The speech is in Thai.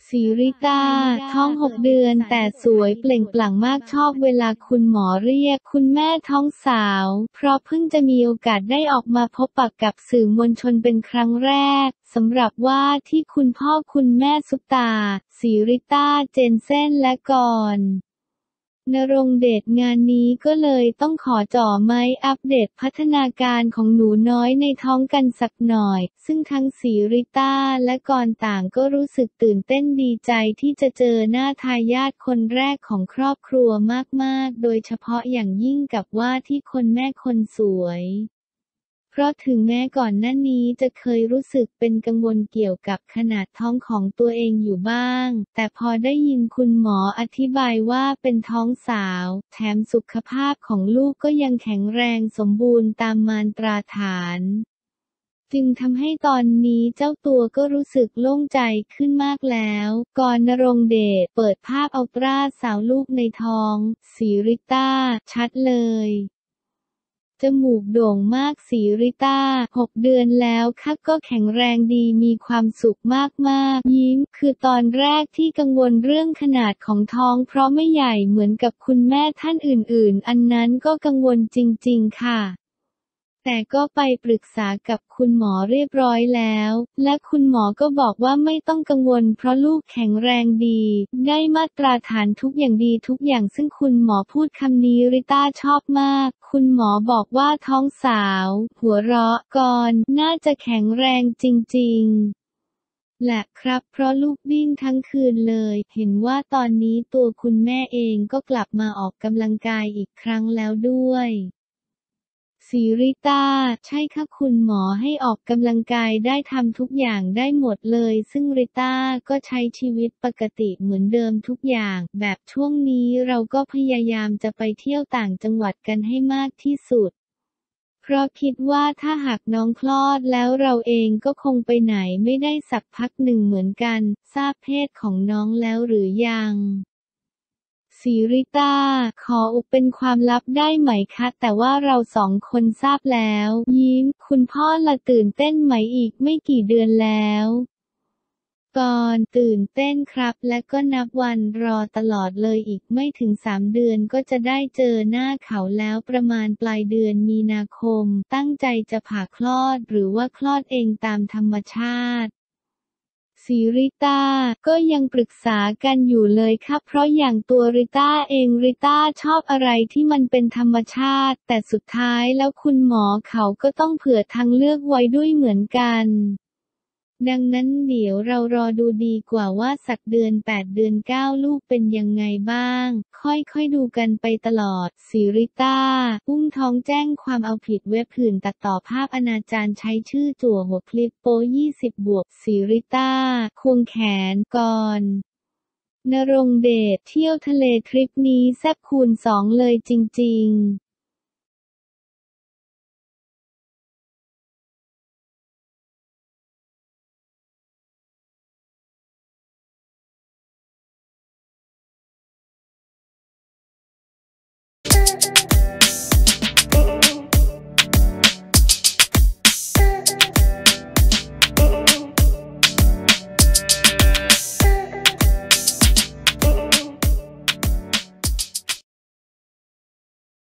สีริต้าท้อง6 เดือนแต่สวยเปล่งปลั่งมากชอบเวลาคุณหมอเรียกคุณแม่ท้องสาวเพราะเพิ่งจะมีโอกาสได้ออกมาพบปะกับสื่อมวลชนเป็นครั้งแรกสำหรับว่าที่คุณพ่อคุณแม่ซุปตาสีริต้าเจนเซ่นและกรณรงค์เดชงานนี้ก็เลยต้องขอจ่อไม้อัปเดตพัฒนาการของหนูน้อยในท้องกันสักหน่อยซึ่งทั้งสีริต้าและกรต่างก็รู้สึกตื่นเต้นดีใจที่จะเจอหน้าทายาทคนแรกของครอบครัวมากๆโดยเฉพาะอย่างยิ่งกับว่าที่คนแม่คนสวยเพราะถึงแม้ก่อนหน้านี้จะเคยรู้สึกเป็นกังวลเกี่ยวกับขนาดท้องของตัวเองอยู่บ้างแต่พอได้ยินคุณหมออธิบายว่าเป็นท้องสาวแถมสุขภาพของลูกก็ยังแข็งแรงสมบูรณ์ตามมารตราฐานจึงทำให้ตอนนี้เจ้าตัวก็รู้สึกโล่งใจขึ้นมากแล้วกรณรงค์เดชเปิดภาพอัลตราสาวลูกในท้องสีริต้าชัดเลยจมูกโด่งมากสีริต้า6 เดือนแล้วค่ะก็แข็งแรงดีมีความสุขมากๆยิ้มคือตอนแรกที่กังวลเรื่องขนาดของท้องเพราะไม่ใหญ่เหมือนกับคุณแม่ท่านอื่นๆอันนั้นก็กังวลจริงๆค่ะแต่ก็ไปปรึกษากับคุณหมอเรียบร้อยแล้วและคุณหมอก็บอกว่าไม่ต้องกังวลเพราะลูกแข็งแรงดีได้มาตรฐานทุกอย่างดีทุกอย่างซึ่งคุณหมอพูดคำนี้ริต้าชอบมากคุณหมอบอกว่าท้องสาวหัวเราะก่อนน่าจะแข็งแรงจริงๆแหละครับเพราะลูกวิ่งทั้งคืนเลยเห็นว่าตอนนี้ตัวคุณแม่เองก็กลับมาออกกำลังกายอีกครั้งแล้วด้วยสีริต้าใช่ค่ะคุณหมอให้ออกกำลังกายได้ทำทุกอย่างได้หมดเลยซึ่งริต้าก็ใช้ชีวิตปกติเหมือนเดิมทุกอย่างแบบช่วงนี้เราก็พยายามจะไปเที่ยวต่างจังหวัดกันให้มากที่สุดเพราะคิดว่าถ้าหากน้องคลอดแล้วเราเองก็คงไปไหนไม่ได้สักพักหนึ่งเหมือนกันทราบเพศของน้องแล้วหรือยังสีริต้าขออุบเป็นความลับได้ไหมคะแต่ว่าเรา2 คนทราบแล้วยิ้มคุณพ่อละตื่นเต้นไหมอีกไม่กี่เดือนแล้วก่อนตื่นเต้นครับและก็นับวันรอตลอดเลยอีกไม่ถึง3 เดือนก็จะได้เจอหน้าเขาแล้วประมาณปลายเดือนมีนาคมตั้งใจจะผ่าคลอดหรือว่าคลอดเองตามธรรมชาติสีริต้าก็ยังปรึกษากันอยู่เลยค่ะเพราะอย่างตัวริต้าเองริต้าชอบอะไรที่มันเป็นธรรมชาติแต่สุดท้ายแล้วคุณหมอเขาก็ต้องเผื่อทางเลือกไว้ด้วยเหมือนกันดังนั้นเดี๋ยวเรารอดูดีกว่าว่าสักเดือน8 เดือน9ลูกเป็นยังไงบ้างค่อยๆดูกันไปตลอดสีริต้าอุ้มท้องแจ้งความเอาผิดเว็บหื่นตัดต่อภาพอนาจารใช้ชื่อจั่วหัวคลิปโป๊20 สีริต้าควงแขนก่อนณรงค์เดชเที่ยวทะเลทริปนี้แซ่บคูณ2เลยจริงๆ